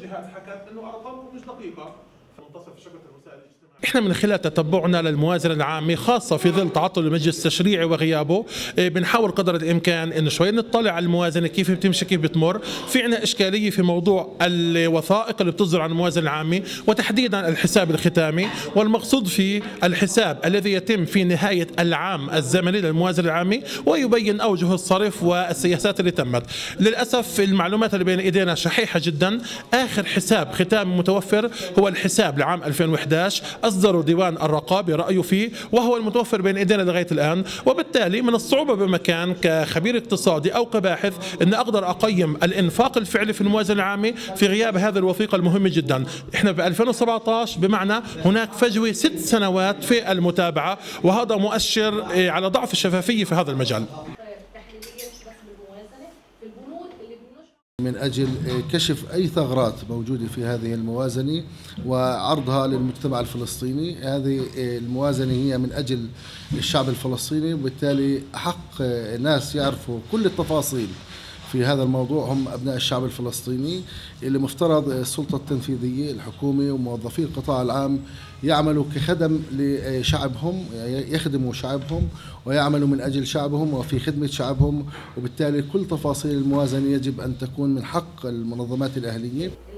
جهات حكت انه ارقامكم مش دقيقه. منتصف شبكه الوسائل الاجتماعيه. احنا من خلال تتبعنا للموازنه العامه خاصه في ظل تعطل المجلس التشريعي وغيابه بنحاول قدر الامكان انه شوي نطلع على الموازنه كيف بتمشي كيف بتمر. في عندنا اشكاليه في موضوع الوثائق اللي بتصدر عن الموازنه العامه وتحديدا الحساب الختامي، والمقصود في الحساب الذي يتم في نهايه العام الزمني للموازنه العامه ويبين اوجه الصرف والسياسات اللي تمت. للاسف المعلومات اللي بين ايدينا شحيحه جدا. اخر حساب ختامي متوفر هو الحساب لعام 2011 أصدروا ديوان الرقابة رأيه فيه وهو المتوفر بين إيدينا لغاية الآن، وبالتالي من الصعوبة بمكان كخبير اقتصادي أو كباحث أن أقدر أقيم الإنفاق الفعلي في الموازنة العامة في غياب هذه الوثيقة المهمة جدا. إحنا ب 2017 بمعنى هناك فجوة 6 سنوات في المتابعة، وهذا مؤشر على ضعف الشفافية في هذا المجال. من أجل كشف أي ثغرات موجودة في هذه الموازنة وعرضها للمجتمع الفلسطيني. هذه الموازنة هي من أجل الشعب الفلسطيني، وبالتالي أحق ناس يعرفوا كل التفاصيل في هذا الموضوع هم أبناء الشعب الفلسطيني، اللي مفترض السلطة التنفيذية الحكومة وموظفي القطاع العام يعملوا كخدم لشعبهم، يخدموا شعبهم ويعملوا من أجل شعبهم وفي خدمة شعبهم، وبالتالي كل تفاصيل الموازنة يجب أن تكون من حق المنظمات الأهلية.